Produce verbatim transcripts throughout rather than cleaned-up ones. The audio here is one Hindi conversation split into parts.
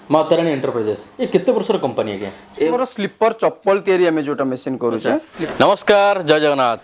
माँ तारिणी एंटरप्राइजेस ये कितने वर्ष कंपनी है मोर स्लीपर चप्पल तैयारी आमे जोटा मशीन करू छे। नमस्कार जय जगन्नाथ।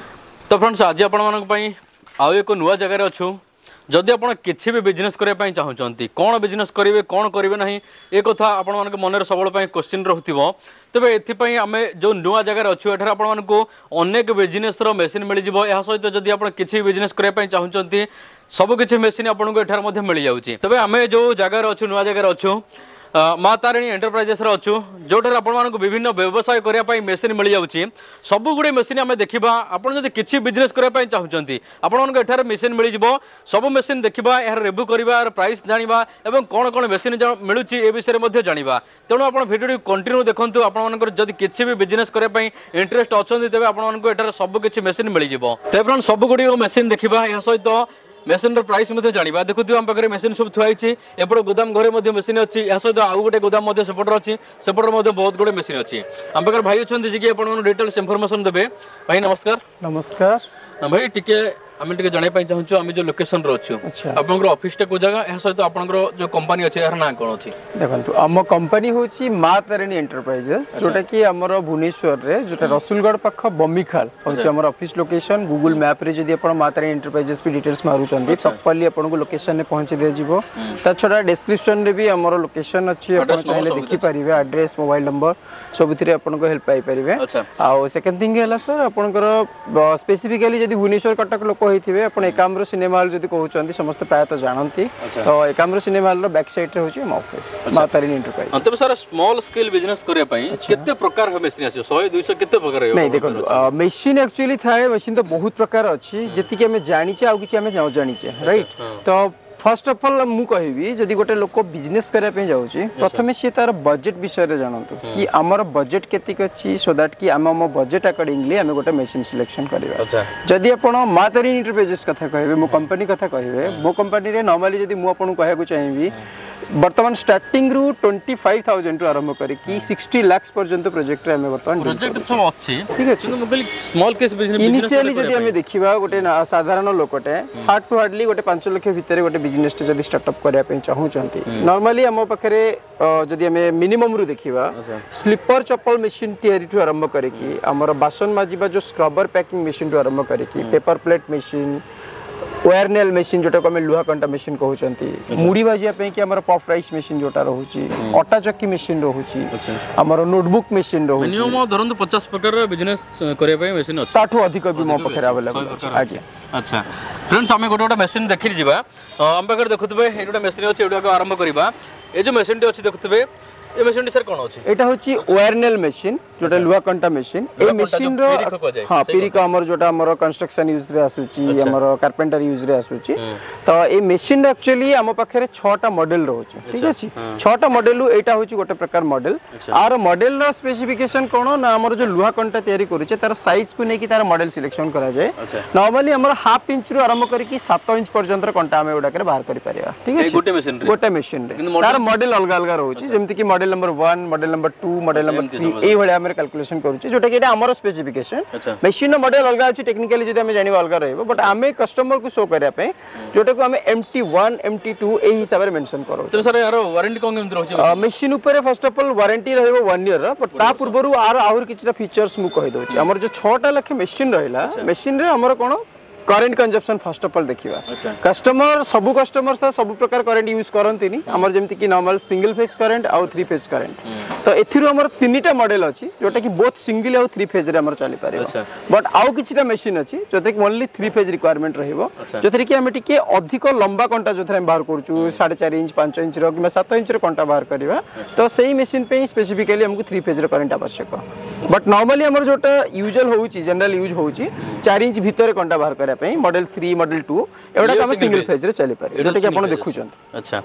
तो फ्रेंड्स आज आपण मानक पई आउ एक नुआ जगह अच्छु जदि आप किसी भी बिजनेस करने चाहूँगी कौन बिजनेस करेंगे कौन करेंगे ना ये कथा आपण मान मन सब क्वेश्चन रोथिबो तेबे एथिपई आमे जो नुआ जगह अच्छु एठार आपण मानकु अनेक बिजनेस रो मशीन मिल जिवो या सहित जदि आप किसी बिजनेस करने चाहूँगी सब किसी मशीन आपको एठार मध्य मिल जाउची। तबे आमे जो जगह अच्छु नुआ जगह अच्छु माँ तारिणी एंटरप्राइजेस अच्छु जोठार आपण विभिन्न व्यवसाय करने मशीन मिल जाउची सब गुड़े मशीन आम देखा आप किसी बिजनेस करने चाहूँगी आपण एठार मशीन मिल जाव सब मशीन देखा यार रिव्यू करवा प्राइस जाना और कौन कौन मशीन मिलूँ ए विषय में जाना तेणु आप भिडियो कंटिन्यू देखूँ आपंकर जब किसी भी बिजनेस करने इंटरेस्ट अच्छा तेज आपको एठार सब किसी मशीन मिल जाव तेज सब गुड़ मशीन देखा या सहित मेसीन प्राइस जाना देखुए आम पाखे मेसीन सब थुआई एपट गोदाम घरे मेसीन अच्छी या सहित आउ गोटे गोदाम सेपटर अच्छी सेपटर बहुत गुड़े मेसीन अच्छी आम पाखे भाई अच्छा जी आप डिटेल्स इनफॉरमेशन देवे। भाई नमस्कार। नमस्कार भाई टिके आम टे जानापी चाहूँ आम जो लोकेशन अच्छु आप ऑफिस को जगह या सहित आप जो कंपनी अच्छे यार ना कौन अच्छी देखो आम कंपनी हूँ माँ तारिणी एंटरप्राइजेस जोटा कि आमर भुवनेश्वर रे जोटा रसुलगढ़ पाख बमिखाल हूँ आम ऑफिस लोकेशन गूगल मैप रे जदि आप माँ तारिणी एंटरप्राइजेस भी डिटेल्स मारुचंती प्रॉपर्ली आपको लोकेशन पहुँची दिज्व ता छड़ा डिस्क्रिप्शन रे भी आमर लोकेशन अच्छी आप चाहे देखि पारिबे एड्रेस मोबाइल नंबर सबुथिरे आपको हेल्प पाई पारिबे। आ सेकंड थिंग है सर आपनकर स्पेसिफिकली जदि भुवनेश्वर कटक लोक होइथिबे आपण एकाम्र सिनेमा हॉल जदि कहउचंती समस्त प्रायतः जानती तो एकाम्र सिनेमा हॉल रो बैक साइड रे होची हम ऑफिस माँ तारिणी एंटरप्राइज। अंत में सर स्मॉल स्केल बिजनेस करे पई केते प्रकार ह मशीन आसी सौ दो सौ केते प्रकार है नहीं देखो मशीन एक्चुअली थाए मशीन तो बहुत प्रकार अछि जति कि हमें जानि छै आ कि हमें न जानि छै राइट। तो फर्स्ट ऑफ ऑल मु कहबी जदि गोटे लोक बिजनेस करया पे जाउची प्रथमे से तार बजेट विषय रे जानंतु कि हमर बजेट केतिक अछि सो दैट कि हम हम बजेट अकॉर्डिंगली हम गोटे मशीन सिलेक्शन करबा। जदि आपण माँ तारिणी एंटरप्राइजेस कथा कहबे मो कंपनी कथा कहबे मो कंपनी रे नॉर्मली जदि मु आपन कहया को चाहिबी वर्तमान स्टार्टिंग रु पच्चीस हज़ार टू आरंभ करी कि साठ लाख पर्यंत प्रोजेक्ट रे हम वर्तमान प्रोजेक्ट सब अछि ठीक अछि मु कहली स्मॉल केस बिजनेस इनिशियली जदि हम देखिबा गोटे साधारण लोकटे हार्ड टू हार्डली गोटे पाँच लाख भितर गोटे बिजनेस जदि स्टार्टअप करया पे चाहूचंती नॉर्मली हम पाखरे जदि हम मिनिमम रु देखिबा स्लीपर चप्पल मशीन तयारी टू आरंभ करी कि हमर बासन माजिबा जो स्क्रबर पैकिंग मशीन टू आरंभ करी कि paper plate machine wire nail machine जोटा को लुहा कंटा मशीन कहउचंती मुड़ी भाजिया पे कि हमर पफ राइस मशीन जोटा रहउची आटा चक्की मशीन रहउची हमर नोटबुक मशीन रहउची मिनिमम धरन पचास प्रकार बिजनेस करे पे मशीन अछि ताठो अधिक भी मो पखरे अवेलेबल अछि आज्ञा। अच्छा फ्रेंड्स हमें गोटे गोटे मशीन देखि जिबा हम पाखर देखुतबे ए गोटे मशीन अछि एडा को आरंभ करबा ए जो मशीन टे अछि देखुतबे ए मशीन सर कोन अछि एटा होची वायरनेल मशीन जोटा लुहा कंटा मशीन ए मशीन रो हां पिरिका हमर जोटा हमर कंस्ट्रक्शन यूज रे आसुची हमर कारपेंटर यूज रे आसुची तो ए मशीन एक्चुअली हम पाखरे छह टा मॉडल रहउची ठीक अछि छह टा मॉडल एटा होची गोटे प्रकार मॉडल आर मॉडल रो स्पेसिफिकेशन कोन ना हमर जो लुहा कंटा तयारी करूचे तार साइज को नै कि तार मॉडल सिलेक्शन करा जाय नॉर्मली हमर हाफ इंच रो आरंभ करी कि सात इंच पर्यंत कंटा हम एडा करे बाहर करि परिया ठीक अछि गोटे मशीन रे गोटे मशीन रे तार मॉडल अलग अलग रहउची जेमति कि model number one model number two model number three ए भले हमर कैलकुलेशन करूची जोटा कि एटा हमर स्पेसिफिकेशन मशीन नो मॉडल अलग अछि टेक्निकली जदि हम जानिबा अलग रहबो बट हमें कस्टमर को शो करिया पे जोटा को हमें M T one M T two ए हिसाब रे मेंशन करो। तो सर यार वारंटी कोन केम रहउची मशीन ऊपर फर्स्ट ऑफ ऑल वारंटी रहबो वन ईयर बट ता पूर्वरु आर आउर किछटा फीचर्स मु कहि दोची हमर जो छह टा लाख मशीन रहिला मशीन रे हमर कोन current consumption first of all देखिबा कस्टमर सब कस्टमर सा सब प्रकार करेंट यूज करंती नी हमर जेमति कि नॉर्मल सिंगल फेज करेंट और थ्री फेज करेंट तो एथिरो हमर तीनटा मॉडल अछि जोटा कि बोथ सिंगल और थ्री फेज रे हमर चली पारे बट आउ किछटा मशीन अछि जोते कि ओनली थ्री फेज रिक्वायरमेंट रहइबो जोते कि हम टिके अधिक लंबा कंटा जोथे हम बाहर करछु साढ़े चार इंच पाँच इंच रो कि सात इंच रो कंटा बाहर करबा तो सेही मशीन पे स्पेसिफिकली हमको थ्री फेज रे करेंट आवश्यक बट नॉर्मली हमर जोटा यूजुअल होउची जनरल यूज होउची चार इंच भीतर कंटा बाहर करे पे मॉडल थ्री मॉडल टू एवडा हम सिंगल फेज रे चली पारे एटा कि आपण देखुछन। अच्छा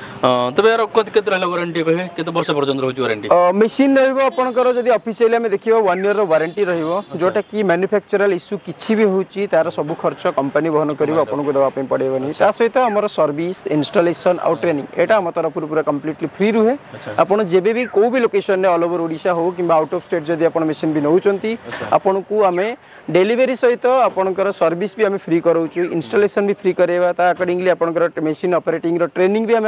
तबे यार कत केत रहला वारंटी कहे केत वर्ष पर्यंत रहउची वारंटी मशीन रहइबो आपनकर जदी ऑफिशियली हम देखिबो वन ईयर रो वारंटी रहिबो जोटा कि मैन्युफैक्चरल इश्यू किछि भी होउची तार सब खर्च कंपनी वहन करिवो आपन को दवा पे पड़ेबनी ता सहित हमर सर्विस इंस्टॉलेशन और ट्रेनिंग एटा हम तरफ पूरा कंप्लीटली फ्री रुहे आपन जेबे भी को भी लोकेशन ने ऑल ओवर ओडिशा हो किबा आउट ऑफ स्टेट जदी आपन मशीन भी नउचंती आपन को हमें डिलीवरी सहित आपनकर सर्विस भी हम फ्री करूछु इंस्टॉलेशन भी फ्री करेबा ता अकॉर्डिंगली आपनकर मशीन ऑपरेटिंग रो ट्रेनिंग भी हम आपन को दबा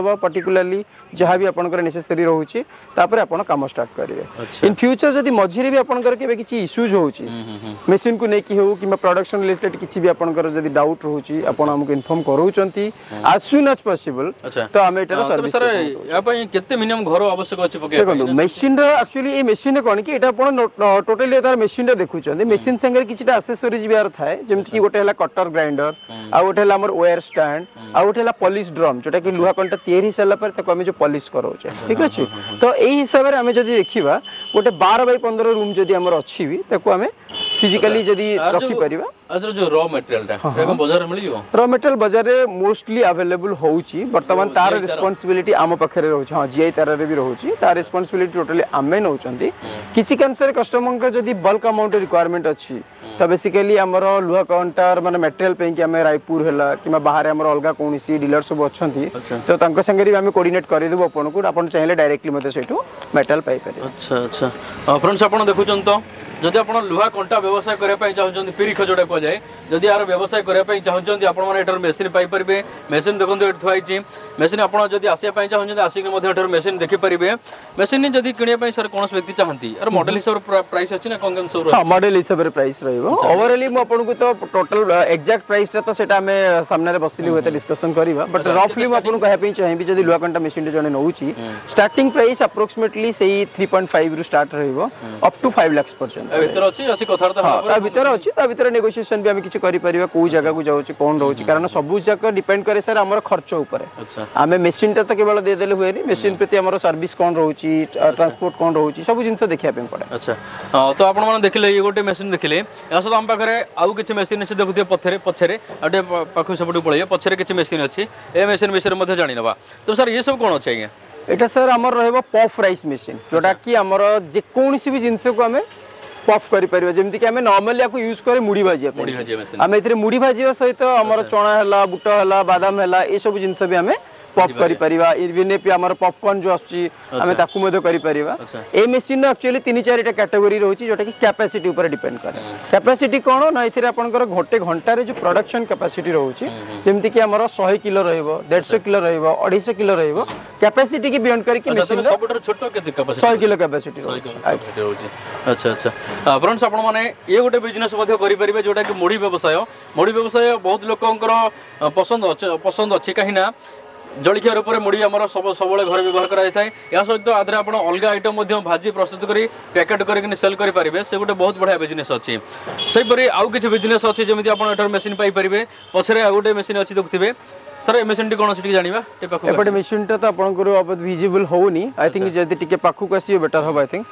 दबा पर्टिकुलरली जहाँ भी आपनकर नेसेसरी रहउची तापर आपण काम स्टार्ट करिवे इन फ्यूचर जदी मझिरे भी आपनकर केबे किछि इश्यूज होउची मशीन को नेकी हो कि प्रोडक्शन रिलेटेड किछि भी आपनकर जदी डाउट रहउची आपण हमको इन्फॉर्म करूचंती as soon as possible तो हमें एटार सर्विस सर या पई केते मिनिमम घर आवश्यक अछि पके देखो मशीन रा एक्चुअली ए मशीन कोन कि एटा आपण टोटली तार मशीन रा देखुचंती मशीन संगे किछिटा एक्सेसरीज भी आर थाए जेमति कि गोटे हला कटर ग्राइंडर आ गोटे हला हमर वायर स्टैंड आ गोटे हला पॉलिश ड्रम जोटा कि लुहा कंटा तयारी सला पर तको हमें जो पॉलिश करोचे ठीक अछि तो एही हिसाब रे हमें जदी देखिबा गोटे बारह बाय पंद्रह रूम जदी हमर अछि भी तको हमें फिजिकली जदी रखि परिबा अदर जो रॉ मटेरियल टा एगो बाजार में मिल जो रॉ मटेरियल बाजार रे मोस्टली अवेलेबल होउची वर्तमान तार रिस्पांसिबिलिटी आम पाखरे रहउची हां जीआई तार रे भी रहउची तार रिस्पांसिबिलिटी टोटली आमे नउचंती किछि कैंसर कस्टमर के जदी बल्क अमाउंट रिक्वायरमेंट अछि तो बेसिकली हमर लुहा काउंटर माने मटेरियल पे कि हमें रायपुर हला किमा बाहर हमर अलगा कोनसी डीलर सब अछंती तो तांको संगे भी हमें कोऑर्डिनेट करि देबो अपन को अपन चाहिले डायरेक्टली मते सेटू मेटल पाई पारे अच्छा अच्छा फ्रेंड्स आपण देखुचन तो जदि आपण लुहा कंटा व्यवसाय करे पई चाहउचंती पिरिख जोडा को जाय जदि यार व्यवसाय करे पई चाहउचंती आपण माने एटर मशीन पाई परबे मशीन देखंतु एठ थवाइची मशीन आपण जदि आसिया पई चाहउचंती आसिक मध्ये एटर मशीन देखि परबे मशीन जदि किनिया पई सर कोनस व्यक्ति चाहंती यार मॉडल हिसाब प्राइस अछि ना कोन कोन सब हां मॉडल हिसाब रे प्राइस रहइबो ओवरऑली मु आपण को तो टोटल एग्जैक्ट प्राइस तो सेटा हमें सामने रे बसिली होते डिस्कशन करबा बट रफली मु आपण को कहे पई चाहेबी जदि लुहा कंटा मशीन जने नउची स्टार्टिंग प्राइस अप्रोक्सीमेटली सेही थ्री पॉइंट फाइव रु स्टार्ट रहइबो अप टू फाइव लाख पर्यंत भीतर अछि आसी कथारता ता भीतर अछि ता भीतर नेगोशिएशन भी हम किछ करि परिबा को जगह को जाउची कोन रहउची कारण सब जगह डिपेंड करे सर हमर खर्च ऊपर अच्छा हमें मशीन ता तो केवल दे देले हुए नहीं मशीन प्रति हमर सर्विस कोन रहउची ट्रांसपोर्ट कोन रहउची सब जिंस देखिया पे पड़े अच्छा तो आपण माने देखिले ये गोटे मशीन देखिले यास हम पाखरे आउ किछ मशीन अछि देखुते पथरे पछरे अटे पाखु सबटु पळे पछरे किछ मशीन अछि ए मशीन विषय मध्ये जानि नबा तो सर ये सब कोन अछि आज्ञा एटा सर हमर रहबो पफ राइस मशीन जोटा कि हमर जे कोनसी भी जिंस को हमें पफ करि परिबा जेमति कि हमें नॉर्मली याको यूज करे मुड़ी भाजिया मुड़ी भाजिया मशीन हमें इतरे मुड़ी भाजिया सहित हमर चना हला बुटा हला बादाम हला ए सब जिंस भी हमें पफ करि परिबा इविने पे हमर पॉपकॉर्न जो आछि हमें ताकु मदे करि परिबा ए मशीन एक्चुअली तीन चार टा कैटेगरी रहउची जोटा कि कैपेसिटी ऊपर डिपेंड करे कैपेसिटी कोन ना इथिरे आपनकर घंटे घंटा रे जो प्रोडक्शन कैपेसिटी रहउची जेमति कि हमर सौ किलो रहइबो डेढ़ सौ किलो रहइबो दो सौ पचास किलो रहइबो कैपेसिटी के बियॉन्ड करी कि मशीन सबटर छोटो केते कैपेसिटी सौ किलो कैपेसिटी रहउची अच्छा अच्छा फ्रेंड्स आपण माने ए गोटे बिजनेस मध्ये करि परिबे जोटा कि मुड़ी व्यवसाय मुड़ी व्यवसाय बहुत लोकंकर पसंद पसंद अछि कहिना जलिखिया रूप में मुड़ी आम सब सब घर व्यवहार कराए या सहित आदि आप अलग आइटम भाजी प्रस्तुत कर पैकेट कर सेल करेंगे से गोटे बहुत बढ़िया बिजनेस अच्छी सेपरी आउ कि बिजनेस अच्छी जमी आप मेसीन पाइपर पछरे आ गोटे मेसीन अच्छी देखुए सर ए मेसीन कौन अच्छी जाना एपटे मेसीन तो आपको विजिबल होनी आई थिंक जब टी पाखक आस बेटर हम आई थिंक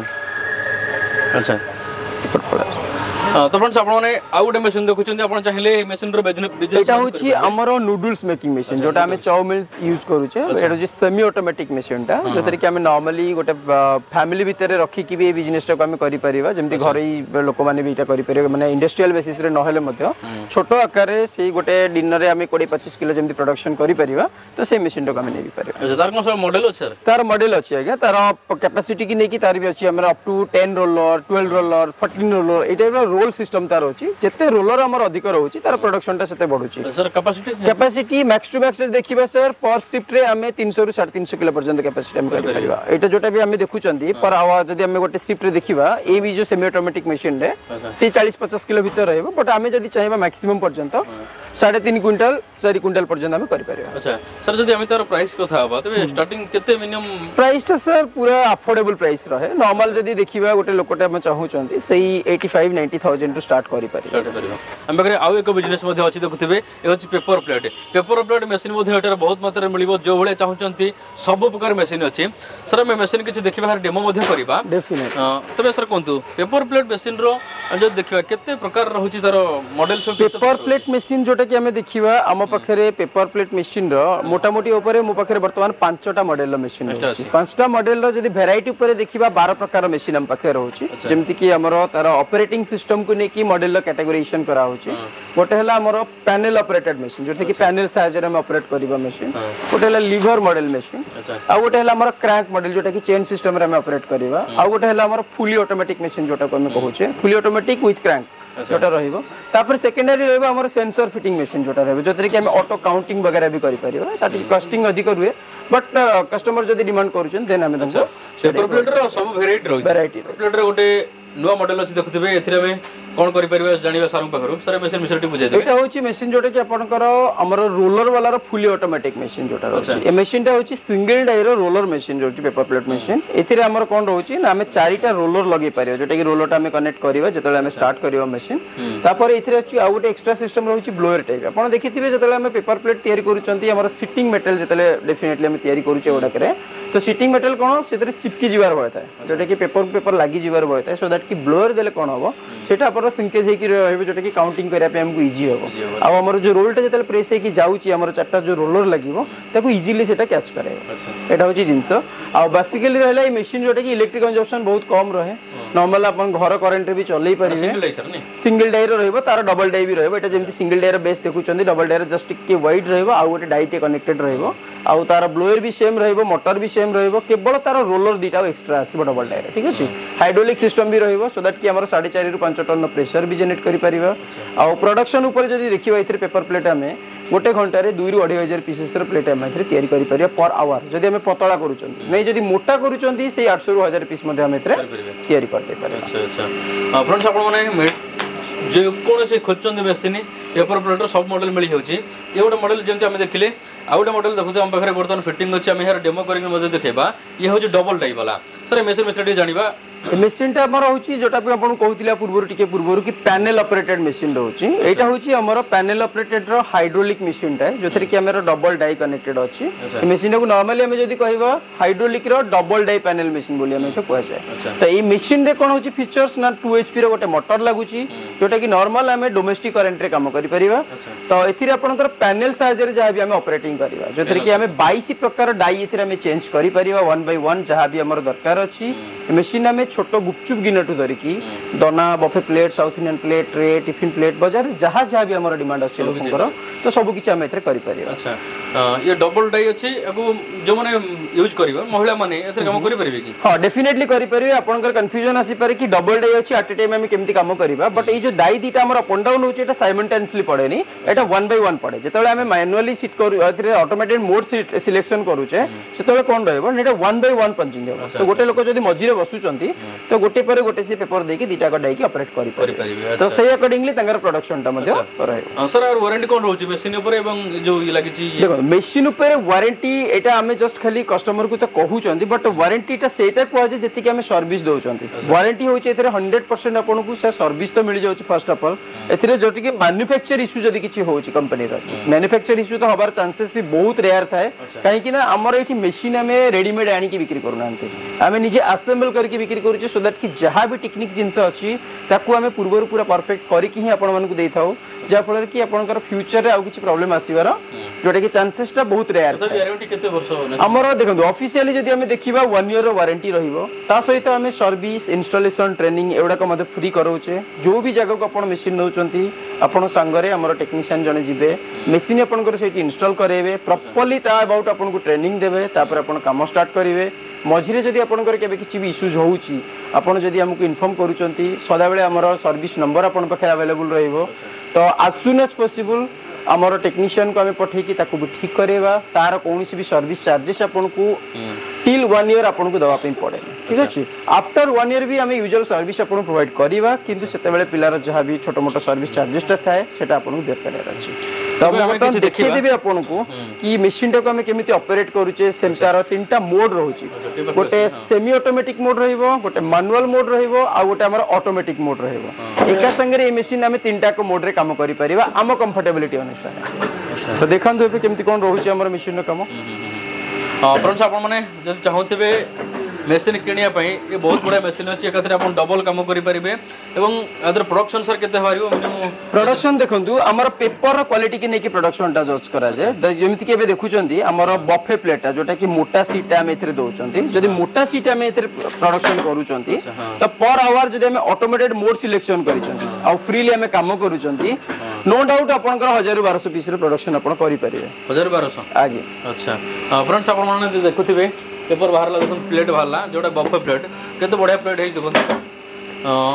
अच्छा तो फ्रेंड्स आपण माने आ गोटे मशीन देखुछन आपण चाहिले मशीन रो बिजनेस एटा होची हमरो नूडल्स मेकिंग मशीन जोटा हमें चाउमिन यूज करू छे एटा जे सेमी ऑटोमेटिक मशीन टा जतरे कि हमें नॉर्मली गोटे फैमिली भीतर रखी कि भी बिजनेस टा हमें करि परिबा जेमति घरे लोक माने भी एटा करि परिबा माने इंडस्ट्रियल बेसिस रे नहले मध्ये छोटो आकार रे सेही गोटे डिनर रे हमें बीस पच्चीस किलो जेमति प्रोडक्शन करि परिबा तो से मशीन टा हमें नेबी परिबा अच्छा तार कोन सब मॉडल अछि सर तार मॉडल अछि आगे तार कैपेसिटी की नै कि तार भी अछि हमरा up to ten roller twelve roller fourteen roller एटा रोल सिस्टम तार अछि जेते रोलर हमर अधिक रहउछि तार प्रोडक्शन टा सेते बढ़ुछि sir capacity capacity max to max देखिबा सर पर शिफ्ट रे हमें तीन सौ रु साढ़े तीन सौ किलो पर्यंत कैपेसिटी हम करि परिबा एटा जोटा भी हमें देखुचंती पर आवा जदी हमें गोटे शिफ्ट रे देखिबा ए भी जो सेमी ऑटोमेटिक मशीन रे से चालीस पचास किलो भीतर रहबो बट हमें जदी चाहिबा मैक्सिमम पर्यंत साढ़े तीन क्विंटल चार क्विंटल पर्यंत हमें करि परिबा अच्छा सर जदी हमें तार प्राइस कथा हबा तबे स्टार्टिंग केते मिनिमम प्राइस तो सर पूरा अफोर्डेबल प्राइस रहे नॉर्मल जदी देखिबा गोटे लोकटे हम चाहूचंती सेही पचासी नब्बे हज़ार टू स्टार्ट करि परिबा स्टार्ट परिबा हम बगरे आउ एक बिजनेस मध्ये अछि देखुथिबे ए अछि paper plate paper plate machine मध्ये एटर बहुत मात्रा मिलिबो जो भले चाहूचंती सब प्रकार मशीन अछि सर हम मशीन किछ देखिबा डेमो मध्ये करबा डेफिनेट तबे सर कोंतु पेपर प्लेट मशीन रो जो देखिबा केते प्रकार रहउछि तार मॉडल सब पेपर प्लेट मशीन जोटा कि हमें देखिबा हम पाखरे पेपर प्लेट मशीन रो मोटा मोटी ऊपर मो पाखरे वर्तमान पांचटा मॉडल रो मशीन अछि पांचटा मॉडल रो जदी वैरायटी ऊपर देखिबा बारह प्रकार मशीन हम पाखरे रहउछि जेमति कि हमरो तार ऑपरेटिंग सिस्टम को नेकी मॉडल रो कैटेगराइजेशन करा होछि गोटे हला हमरो पैनल ऑपरेटेड मशीन जोटे कि पैनल साइज रे हम ऑपरेट करबा मशीन गोटे हला लीवर मॉडल मशीन आ गोटे हला हमरो क्रैंक मॉडल जोटा कि चेन सिस्टम रे हम ऑपरेट करबा आ गोटे हला हमरो फुली ऑटोमेटिक मशीन जोटा को हम कहउछे फुली ऑटोमेटिक विथ क्रैंक जोटा रहिबो तापर सेकेंडरी रहबो हमर सेंसर फिटिंग मशीन जोटा रहबो जोतरे कि हम ऑटो काउंटिंग वगैरह भी करि परिबो ताकि कॉस्टिंग अधिक रुए बट कस्टमर जदी डिमांड करूछन देन हमें तंको पेपर प्लेट रो सब वेराइटी रही वेराइटी प्लेट रे गोटे नुआ मॉडल अछि देखुथिबे एथिरे में कोन करि परिबे जानिबा सारु पाखरु सर मशीन मिसरटी बुझाइ देबे एटा होची मशीन जोटा कि आपनकर हमर रोलर वाला रो फुली ऑटोमेटिक मशीन जोटा रहछि ए मशीन ता होची सिंगल डायरो रोलर मशीन जोची पेपर प्लेट मशीन एथिरे हमर कोन रहउची ना हमें चारिटा रोलर लगे परिबो जोटा कि रोलर ता हमें कनेक्ट करिबा जेतले हमें स्टार्ट करिबा मशीन तापर एथिरे अछि आ गोटे एक्स्ट्रा सिस्टम रहउची ब्लोअर टाइप आपण देखिथिबे जेतले हमें पेपर प्लेट तयारी करूचंती हमर सिटिंग मेटल जेतले डेफिनेटली हमें तयारी करूचे ओडा करे तो सिटिंग मेटल कोन सेतरे चिपकी जिवार होय थाए जोटा कि पेपर पेपर लागी जिवार होय थाए सो दैट कि ब्लोअर देले कोन होबो सेटा पर सिंकेज हे कि रहबे जोटा कि काउंटिंग करिया पे हमको इजी होबो आ हमर जो रोलटा जेतले प्रेस हे कि जाउची हमर चारटा जो रोलर लागिवो ताको इजीली सेटा कैच करे एटा होची जिंस आ बेसिकली रहला ई मशीन जोटा कि इलेक्ट्रिक कंजम्पशन बहुत कम रहे नॉर्मल अपन घर करंट रे भी चलई परिबे सिंगल डाई रो रहबो तार डबल डाई भी रहबो एटा जेमति सिंगल डाई रो बेस देखुचंदी डबल डाई रो जस्ट के वाइड रहबो आ गोटे डाई टे कनेक्टेड रहबो आ तार ब्लोअर भी सेम रहबो मोटर भी सेम रहबो केवल तार रोलर दीटा एक्स्ट्रा आसीबो डबल डाई रे ठीक अछि हाइड्रोलिक सिस्टम भी रहबो सो दैट कि हमर साढ़े चार रु पाँच टन प्रेशर भी जनरेट करि परिबा आ प्रोडक्शन ऊपर जदी देखिबा इथरे पेपर प्लेट हमें गोटे घंटा रे दो रु अढ़ाई हजार पीसेस रो प्लेट हम इथरे तयारी करि परिबा पर आवर जदी हमें पतला करूचंती नै जदी मोटा करूचंती से आठ सौ रु हजार पीस मध्ये हम इथरे तयारी कर दे परिबा अच्छा अच्छा फ्रेंड्स आपण माने जे कोन से खोजचंदी मशीन पेपर प्लेट सब मॉडल मिली होची ये गोटे मॉडल जेमति हम देखिले आ गोटे मॉडल देखु हम पाखरे बर्तन फिटिंग अछि हम हेर डेमो करके मध्ये देखेबा ये होची डबल टाइप वाला सर मशीन मिस्त्री जानिबा मशीन टा हमर होची जोटा पे आपण कहतिला पूर्व टिके पूर्व कि पैनल ऑपरेटेड मशीन रहउची एटा होची हमर पैनल ऑपरेटेड रो हाइड्रोलिक मशीन टा जोथरे कि हमर डबल डाई कनेक्टेड अछि ए मशीन को नॉर्मली हम जदी कहबा हाइड्रोलिक रो डबल डाई पैनल मशीन बोली हम एटा कहै छै त ई मशीन रे कोन होची फीचर्स ना टू एचपी रो गोटे मोटर लागुची जोटा कि नॉर्मल हमें डोमेस्टिक करंट रे काम करि परिबा त एथिरे आपनकर पैनल साइज रे जहा भी हमें ऑपरेटिंग करिबा जोथरे कि हमें बाईस प्रकार डाई एथिरे हमें चेंज करि परिबा वन बाय वन जहा भी हमर दरकार अछि मशीन हमें छोट गुपचुप गिनटू धरिकी दना buffet plate south Indian plate tray tiffin plate बाजार जहा जहा भी हमर डिमांड अछि लोककर तो सब किछ हम एथरे करि परिबा अच्छा ये डबल डाई अछि एगो जो माने यूज करिबा महिला माने एथरे काम करि परिबे कि हां डेफिनेटली करि परिबे आपनकर कंफ्यूजन आसी पारे कि डबल डाई अछि एट ए टाइम हम केमति काम करिबा बट ए जो डाई दीटा हमर अप एंड डाउन होछि एटा simultaneously पड़ेनी Etah one by one पड़े जेतले हम मैन्युअली सीट करू एथरे ऑटोमेटेड मोड सीट सिलेक्शन करूचे सेतले कोन रहबो एटा वन बाय वन पंचिंग हेबो तो गोटे लोक जदी मझिरे बसुचंती तो गोटे पर गोटे से पेपर देकी दीटा को डाई की ऑपरेट करि परिबे तो सही अकॉर्डिंगली तंगर प्रोडक्शन टा मध्ये रहबो सर और वारंटी कोन रहउची मशीन ऊपर एवं जो इ लागि छी देखो मशीन ऊपर वारंटी एटा हमें जस्ट खाली कस्टमर को तो कहउचंती बट वारंटी टा सेटा को जे जति के हमें सर्विस दोचंती वारंटी होची एथरे हंड्रेड परसेंट आपन को से सर्विस तो मिल जाउची फर्स्ट ऑफ ऑल एथरे जति के मैन्युफैक्चर इशू जदी किछि होची कंपनी रो मैन्युफैक्चर इशू तो हबार चांसेस भी बहुत रेयर थाए काहे कि ना हमर एठी मशीन हमें रेडीमेड आनी की बिक्री करूनांती हमें निजे असेंबल करके बिक्री करूचे सो दैट कि जहाँ भी टेक्निक जिनस अच्छी ताकू आम पूर्व पूरा परफेक्ट करके ही आपण दे था जहाँ फल कि आपंकर फ्यूचर रे आउ किछि प्रॉब्लम आसीबार जोटा कि चांसेस टा बहुत रेयर वारंटी केते वर्ष हमर देखंतु ऑफिशियली जदी हमें देखिबा वन ईयर रो वारंटी रहिबो ता सहित हमें सर्विस इंस्टॉलेशन ट्रेनिंग एवडा को मते फ्री करोचे जो भी जगह को आपण मशीन नउचंती आपण संगरे हमर टेक्नीशियन जने जिबे मशीन आपनकर सेठी इंस्टॉल करेबे प्रॉपर्ली ता अबाउट आपण को ट्रेनिंग देबे तापर आपण काम स्टार्ट करिवे मझिरे जदी आपनकर केबे किछि भी इश्यूज होउची आपण जदी हमकु इन्फॉर्म करूचंती सदा बेले हमर सर्विस नंबर आपण पाखे अवेलेबल रहइबो तो as soon as possible हमर टेक्नीशियन को हमें पठे कि ताकू भी ठीक करेबा तार कोनोसी भी सर्विस चार्जेस आपण को टिल वन ईयर आपण को दवा पे पड़े ठीक अछि आफ्टर वन ईयर भी हमें यूजुअल सर्विस आपण प्रोवाइड करिबा किंतु सेते बेले पिलार जहा भी छोटो मोटो सर्विस चार्जेस ता थाए सेटा आपण को दे करे अछि तो हम बर्तन देखि देबे आपण को कि मशीन टा को हमें केमिति ऑपरेट करूचे सेमतार तीनटा मोड रहउची गोटे सेमी ऑटोमेटिक मोड रहइबो गोटे मैनुअल मोड रहइबो आ गोटे हमर ऑटोमेटिक मोड रहइबो एका संगे ए मशीन हमें तीनटा को मोड रे काम करि परिबा हम कंफर्टेबिलिटी अनुसार तो देखन तो केमिति कोन रहउची हमर मशीन रो काम हां फ्रेंड्स आपण माने जदि चाहउतबे मशीन किनिया पई ये बहुत बड़ा मशीन अछि एकत्र आपण डबल काम करि परिबे एवं अदर प्रोडक्शन सर केते हारियो मिनिमम प्रोडक्शन देखंतु हमर पेपर क्वालिटी के नेकी प्रोडक्शन टा जज करा जाय जेमिति के बे देखुचंदी हमर बफे प्लेट जोटा कि मोटा सीट हम एथरे दोचंती जदि मोटा सीट हम एथरे प्रोडक्शन करूचंती त पर आवर जदि हम ऑटोमेटेड मोड सिलेक्शन करिचंती आ फ्रीली हम काम करूचंती नो डाउट आपनकर one thousand twelve hundred piece रे प्रोडक्शन आपण करि परिबे one thousand twelve hundred आगे अच्छा फ्रेंड्स आपण माने देखुथिबे पेपर बाहरला देखन प्लेट बाहरला जोटा बफे प्लेट केते बढ़िया प्लेट है देखन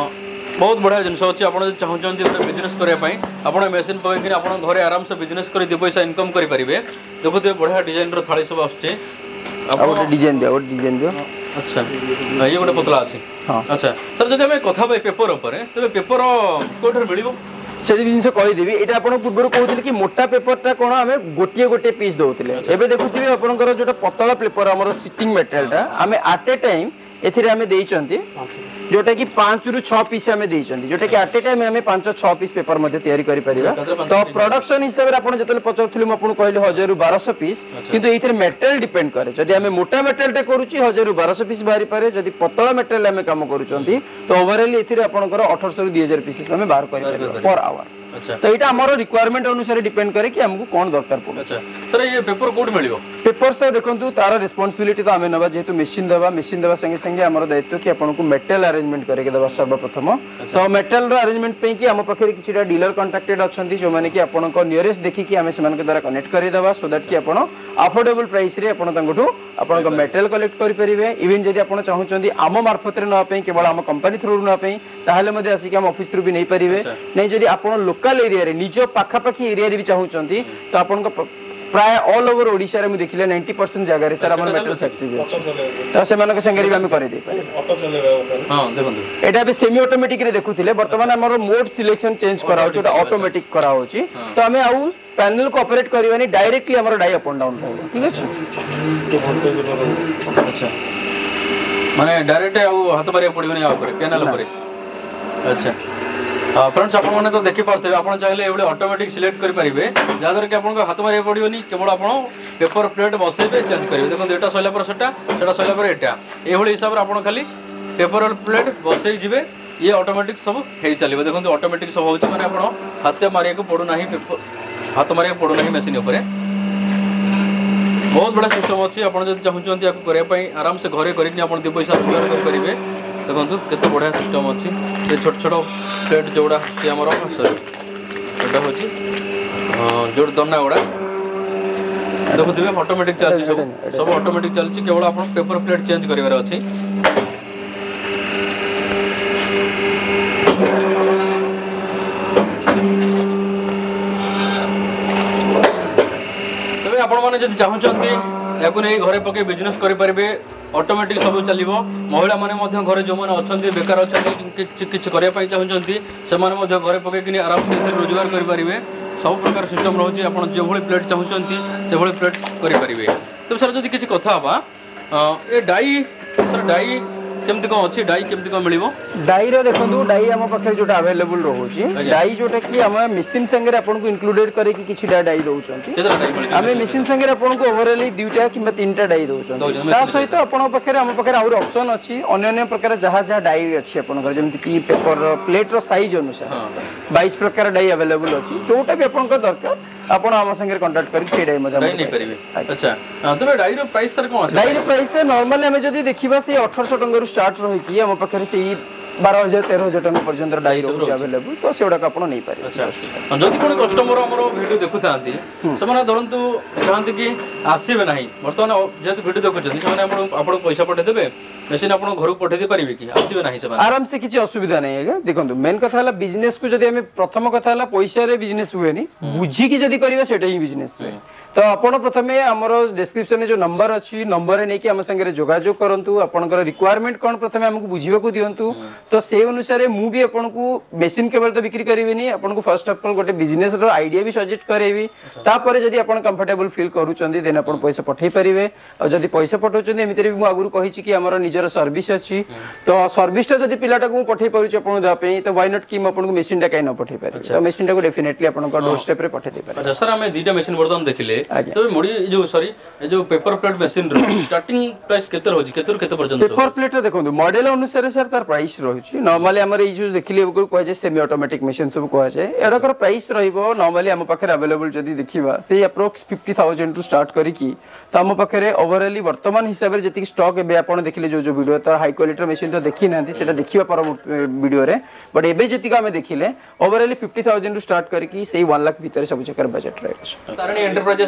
बहुत बढ़िया जिनस अच्छी आप चाहते गोटे बिजनेस करने आप मेसीन पकईकि आप घरे आराम से बिजनेस कर दु पैसा इनकम करेंगे देखुए बढ़िया डिजाइन थाली सब आसुचे डिजाइन दियो डिजाइन दियो अच्छा ये गोटे पतला अच्छी अच्छा सर जब आम कथा पेपर तेज पेपर कौट मिल से जिन कहीदेवी ये आप पूर्व कहते कि मोटा पेपरटा कौन आम गोटे गोटे पीस दौले एवं देखुए आपंकर जो पतला पेपर आम सिटिंग मेटेरियलटा आम आट ए टाइम ए जोटा कि पांच रु छह पीस आम जोटा कि आट ए टाइम आम पांच छह पीस पेपर तैयारी करें तो प्रोडक्शन हिसाब से आपड़ जो पचारूँ मुझे कहली हजार रु बारश पीस किंतु ये मेटेरियल डिपेंड करे जदि आम मोटा मेटेरियल करुच्ची हजार रु बारश पीस बाहरी पारे जदि पतला मेटेरियल आम कम करुँच तो ओवरऑल ये अठरश रु दुई हजार पीसेस आम बाहर कर पर आवर अच्छा तो ये हमारे रिक्वायरमेंट अनुसार डिपेंड करे कि हमको कौन दरकार पड़े अच्छा सर ये पेपर कोड मिलियो पेपर से देखंतु तार रिस्पांसिबिलिटी तो आमे नबा जेतु मशीन दबा मशीन दबा संगे संगे हमर दायित्व कि आपन को मेटल अरेंजमेंट करे के दबा सर्वप्रथम तो मेटल रो अरेंजमेंट पे कि हम पखरे किछिटा डीलर कांटेक्टेड अछंती जो माने कि आपन को नियरेस्ट देखि कि हमें समान के द्वारा कनेक्ट करे दबा सो दैट कि आपन अफोर्डेबल प्राइस रे आपन तंगठु आपन को मेटल कलेक्ट करि परिबे इवन जदि आपन चाहुचंती आम मार्फत रे न पे केवल हम कंपनी थ्रू न पे ताहाले मध्ये आसी कि हम ऑफिस थ्रू भी नै परिबे नै जदि आपन लोकल एरिया रे निजो पाखापाखी एरिया रे भी चाहुचंती तो आपन को प्राय ऑल ओवर ओडिशा रे मु देखिले नब्बे परसेंट जगह रे सर हमर मेटल फैक्ट्री अछि तो से मानक संगे भी हम करे दे पारे ऑटो चलेबा हां देखंतु एटा भी सेमी ऑटोमेटिक रे देखुथिले वर्तमान हमर मोड सिलेक्शन चेंज करा होची एटा ऑटोमेटिक करा होची तो हमें आउ पैनल को ऑपरेट करबानी डायरेक्टली हमर डाई अप एंड डाउन होबो ठीक अछि अच्छा माने डायरेक्ट आउ हाथ मारिया पड़िबनी आ ऊपर पैनल ऊपर अच्छा फ्रेंड्स आप तो देखी पार्थे आप चाहिए ये ऑटोमेटिक सिलेक्ट करेंगे जहाँद्वारा कि आपको हाथ मारे पड़ोनी केवल आप पेपर प्लेट बसैबे चेंज करेंगे देखो यहाँ सरला पर सेटा सेटा सरला पर एटा ये हिसाब से आप खाली पेपर प्लेट बसई जी ये ऑटोमेटिक सब हो चलो देखो ऑटोमेटिक सब हो मैंने आप हाथ मारे पड़ूना पेपर हाथ मारे पड़ूना मेसीन उपर बहुत बड़ा सिस्टम अच्छी आप चाहते या करने आराम से घरे करके आप दु पैसा रोजगार करेंगे देखो केते बढ़िया सिस्टम अच्छी से छोट छोट प्लेट जोड़ा सी आम सॉरी यहाँ हूँ जो दना गुड़ा देखुए ऑटोमेटिक चलती सब सब ऑटोमेटिक चलती केवल आप पेपर प्लेट चेंज करार अच्छी तेज आप चाहते या घरे पके बिजनेस करेंगे ऑटोमेटिक सब चलो महिला माने घरे जो मैंने अच्छा बेकार अच्छा किसी करने चाहते से घरे पकईकि आराम से रोजगार करेंगे सब प्रकार सिस्टम रोचे आप जो भाई प्लेट चाहते से भाई प्लेट करेंगे तो सर जब किसी कथा ये डाई सर डाई केमती कौन अच्छी डाई केमती कौन मिल डाई रे देखो डाई आम पाखे जो अवेलेबल रोचे डाई जोटा कि आम मशीन संगे आपको इनक्लूडेड करके किसी डाई दौरान आम मशीन संगे आपको ओवरऑल दुईटा कि तीन टा डाई दौरान सहित आपन पाखे आम पाखे आउर ऑप्शन अच्छी अन्य प्रकार जहाँ जहाँ डाई अच्छी आपंकर जमी कि पेपर प्लेट साइज अनुसार बाईस प्रकार डाई अवेलेबल अच्छी जोटा भी आपन दरकार आपण आम संगे कांटेक्ट करके से डाई मजा नहीं परिबे अच्छा तबे डाई रो प्राइस सर कोन डाई रो प्राइस नॉर्मली हम जदी देखिबा से अठारह सौ टंका स्टार्ट रही कि आम पाखे से बारह हजार तेरह हजार टंका पर्यंत डाई रोचे अवेलेबल तो से गुडा आपण नहीं पारे अच्छा जदी कोन कस्टमर हमरो वीडियो देखुथांती से माने धरंतु चाहंती कि आसीबे नाही वर्तमान जेतु वीडियो देखुछन से माने आपण आपण पैसा पठे देबे मशीन आपण घर पठे दे पारिबे कि आसीबे नाही से माने आराम से किछि असुविधा नहीं है देखंतु मेन कथा हला बिजनेस को जदी हम प्रथम कथा हला पैसा रे बिजनेस हुए नी बुझी कि जदी करिबा सेटा ही बिजनेस हुए तो आपण प्रथमे हमरो डिस्क्रिप्शन में जो नंबर अछि नंबर रे नै कि हम संगे जोगाजोग करंतु आपनकर रिक्वायरमेंट कोन प्रथमे हमकु बुझिबा को दियंतु तो से अनुसार मु भी आपन को मशीन केवल तो बिक्री करिवेनी आपन को फर्स्ट ऑफ ऑल गोटे बिजनेस रो आईडिया भी सजेस्ट करेबी तापर जदी आपन कंफर्टेबल फील करूचंदी देन आपन पैसा पठै परिवे और जदी पैसा पठौचंदी एमितरे भी मु आगुरु कहि छि कि हमर निजर सर्विस अछि तो सर्विस ता जदी पिलाटा को पठै परुछ आपन दा पे तो व्हाई नॉट कि आपन को मशीन टा काई न पठै पारे तो मशीन टा को डेफिनेटली आपन को डोर स्टेप रे पठै दे पारे अच्छा सर हमें दीटा मशीन वर्तमान देखिले तो मोडी जो सॉरी जो पेपर प्लेट मशीन रो स्टार्टिंग प्राइस केते होछि केते केते पर्यंत पेपर प्लेट देखो मॉडल अनुसार सर तार प्राइस रहुछि नॉर्मली हमर ई जो देखिले को कहै छै सेमी ऑटोमेटिक मशीन सब कहै छै एडकर प्राइस रहइबो नॉर्मली हम पाखर अवेलेबल जदी देखिबा से अप्रोक्स पचास हज़ार टू स्टार्ट करी की तो हम पाखरे ओवरऑली वर्तमान हिसाब रे जति स्टॉक एबे आपण देखिले जो जो वीडियो तार हाई क्वालिटी मशीन तो देखि नांती सेटा देखिबा पर वीडियो रे बट एबे जति का हम देखिले ओवरऑली पचास हज़ार टू स्टार्ट करी की से एक लाख भीतर सब चकर बजट रहै छै तारणी एंटरप्राइजेस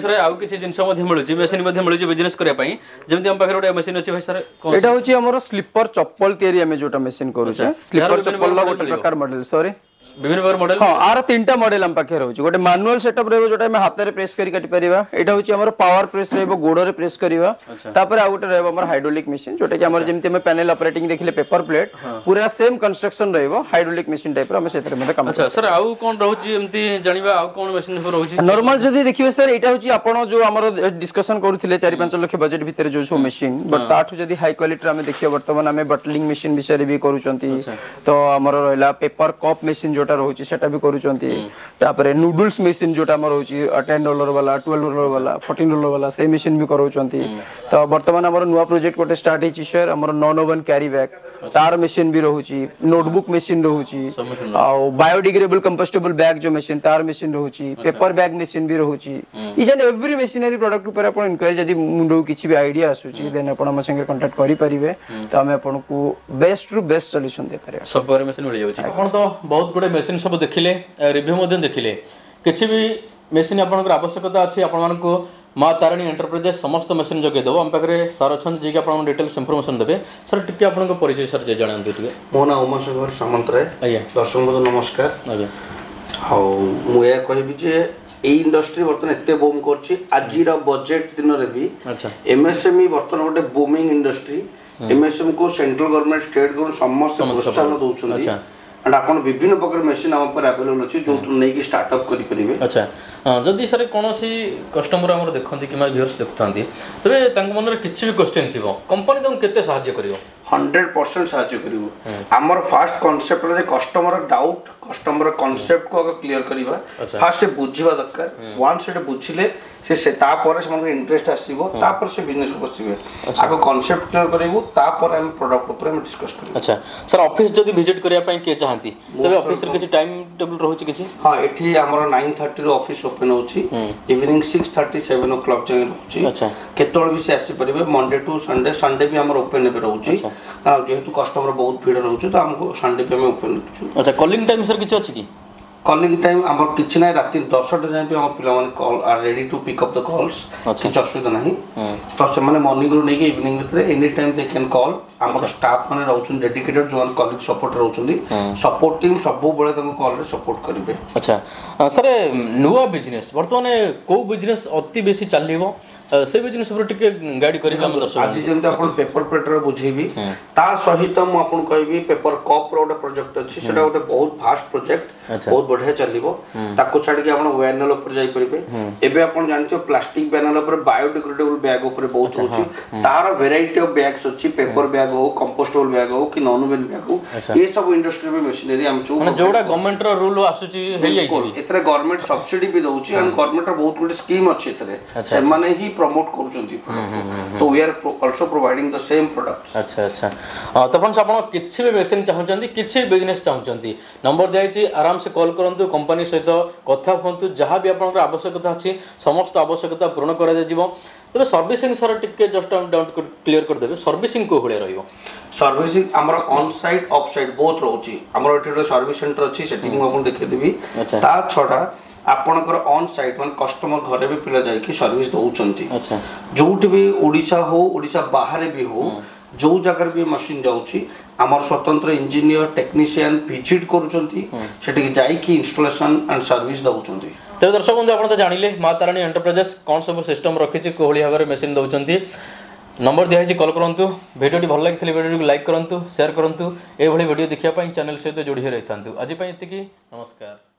बिजनेस रे आउ किछि जिंस मध्ये मिलुची मशीन मध्ये मिलुची बिजनेस करिया पई जेमति हम पाखरे गोटे मशीन अछि भाई सर कोन एटा होची हमर स्लीपर चप्पल तयारी हमें जोटा मशीन करू छे स्लीपर चप्पल ला गोटे प्रकार मॉडल सॉरी विभिन्न प्रकार मॉडल हां आर तीनटा मॉडल हम पाखे रहउची गोटे मैनुअल सेटअप रहबो जोटा हम हाथ रे प्रेस करी काटी परिबा एटा होची हमर पावर प्रेस रहबो गोडो रे प्रेस करिवा तापर आ गोटे रहबो हमर हाइड्रोलिक मशीन जोटा कि हमर जेमति हम पैनल ऑपरेटिंग देखिले पेपर प्लेट पूरा सेम कंस्ट्रक्शन रहबो हाइड्रोलिक मशीन टाइप रो हम सेतरे मध्ये काम अच्छा सर आउ कोन रहउची एमति जानिबा आउ कोन मशीन सब रहउची नॉर्मल जदी देखिबे सर एटा होची आपण जो हमर डिस्कशन करूथिले चार पाँच लाख बजट भीतर जो सो मशीन बट ताठु जदी हाई क्वालिटी रे हम देखियो वर्तमान हम बटलिंग मशीन विषय भी करूचंती तो हमर रहला पेपर कप मशीन जोटा रहउची सेटा भी करूचंती तापरे नूडल्स मशीन जोटा हमर होची टेन डॉलर वाला ट्वेल्व डॉलर वाला फोर्टीन डॉलर वाला से मशीन भी करूचंती तो वर्तमान हमर नुवा प्रोजेक्ट कोटे स्टार्ट हेची सर हमर नॉन ओवन कैरी बैग तार मशीन भी रहउची नोटबुक मशीन रहउची आ बायोडिग्रेडेबल कंपोस्टेबल बैग जो मशीन तार मशीन रहउची पेपर बैग मशीन भी रहउची each and every machinery product ऊपर आपण इनक्वायरी जदी मुंडो किछि भी आईडिया आसुची देन आपण हम संगे कांटेक्ट करि परिबे तो हम आपण को बेस्ट टू बेस्ट सॉल्यूशन दे पारे सब पर मशीन मिल जाउची आपण तो बहुत गुडे मशीन सब देखिले रिव्यू मध्ये देखिले किछि भी मशीन आपनकर आवश्यकता अछि आपण मानको मां तारिणी एंटरप्राइजेस समस्त मशीन जगे देबो हम पाखरे सर अछन जे कि आपण डिटेल्स इंफॉर्मेशन देबे सर टिके आपनको परिचय सर जे जानान दिटिके मो ना उमाशंकर सामंतराय आज्ञा दर्शक बंधु नमस्कार आज्ञा हाउ मु या कहबी जे ए इंडस्ट्री वर्तन एते बूम करछि आजिर बजेट दिन रे भी अच्छा एमएसएमई वर्तन गोटे बूमिंग इंडस्ट्री एमएसएम को सेंट्रल गवर्नमेंट स्टेट गवर्नमेंट समस्त प्रोत्साहन दउछन्ती एंड आपण विभिन्न प्रकार मशीन हम पर अवेलेबल अछि जो तुम नै की स्टार्टअप करि परिबे अच्छा जदि सर कोनोसी कस्टमर हमर देखंती कि व्यूअर्स देखथांती तबे तांक मन रे किछि भी क्वेश्चन थिबो कंपनी तुम केते सहाय्य करियो हंड्रेड परसेंट सहाय्य करिवो हमर फास्ट कांसेप्ट रे कस्टमर डाउट कस्टमर कांसेप्ट को अगर क्लियर करिवा फास्ट बुझिबा दरकार वंस सेट बुझिले से से ता पर से मन इंटरेस्ट आसीबो ता पर से बिजनेस को बसिबे आगो कांसेप्ट क्लियर करिवो ता पर हम प्रोडक्ट ऊपर हम डिस्कस करिवो अच्छा सर ऑफिस जदि विजिट करिया पई के चाहंती तबे ऑफिस रे किछि टाइम टेबल रहउची किछि हां एठी हमर नाइन थर्टी रो ऑफिस ओपन होची evening six thirty seven o'clock जाय रहउची अच्छा केतोल भी से आसी परिबे मंडे टू संडे संडे भी हमर ओपन ने रहउची ना जेहेतु कस्टमर बहुत भीड़ रहउची तो हमको संडे पे हम ओपन रखछु अच्छा कॉलिंग टाइम सर किछि अछि की कॉलिंग टाइम हमर किछि नै राति दस टा जाय पे हम पिला माने call are ready to pick up the calls किछि असुविधा नाही तो से माने मॉर्निंग रो नै के इवनिंग भितरे any time they can call हमर स्टाफ माने रहउछन डेडिकेटेड जोन कॉलिग सपोर्ट रहउछंदी सपोर्ट टीम सब बळे तम कॉल रे सपोर्ट करिवे अच्छा सर नुवा बिजनेस वर्तमान को बिजनेस अति बेसी चलिबो से बिजनेस पर टिके गाइड करि हम दर्शक आज जेंते आपण पेपर प्लेट रे बुझेबी ता सहित म आपण कहबी पेपर कप रो ଗୋଟେ प्रोजेक्ट अछि सेटा ଗୋଟେ बहुत फास्ट प्रोजेक्ट बहुत बढ़िया चलिबो ताको छाडी के आपण वैनल ऊपर जाई परिबे एबे आपण जानथियो प्लास्टिक बैनल ऊपर बायोडिग्रेडेबल बैग ऊपर बहुत होची तार वैरायटी ऑफ बैग्स अछि पेपर बैग हो कंपोस्टेबल बैग हो कि नॉन वेन बैग हो ये सब इंडस्ट्री में मशीनरी हम छु माने जोडा गवर्नमेंट रो रूल आसुची हेई आइछि एतरे गवर्नमेंट सब्सिडी भी दउची एंड गवर्नमेंट रो बहुत गुड स्कीम अछि एतरे से माने ही प्रमोट करूचंती तो we are also providing the same products अच्छा अच्छा तो फ्रेंड्स आपण किछि भी मशीन चाहउचंती किछि बिजनेस चाहउचंती नंबर दियाइछि आराम से कॉल करंतु कंपनी सहित कथा होंतु जहां भी आपनकर आवश्यकता अछि समस्त आवश्यकता पूर्ण करा जाजिवो तबे सर्विसिंग सर टिके जस्ट डाउट क्लियर कर देबे सर्विसिंग को होले रहियो सर्विसिंग हमर on site off site both रहउची हमर एठी सर्विस सेंटर अछि सेटिंग म आपण देखि देबी ता छोडा आपनकर ऑन साइट मान कस्टमर घरे भी पिला जाय कि सर्विस दउचंती अच्छा जोठी भी ओडिसा हो ओडिसा बाहर भी हो जो जगह भी मशीन जाउची हमर स्वतंत्र इंजीनियर टेक्नीशियन विजिट करूचंती सेठी जाय कि इंस्टॉलेशन एंड सर्विस दउचंती तो दर्शक बंधु आपण तो जानिले मां तारिणी एंटरप्राइजेस कोन सब सिस्टम रखिछि कोहली हबरे मशीन दउचंती नंबर दिया है कॉल करंतु वीडियो भल लगी वीडियो को लाइक करंतु शेयर करंतु ए भली वीडियो देखिया पई चैनल सहित जोड़ी रहिथांतु आज पई एतिकी नमस्कार।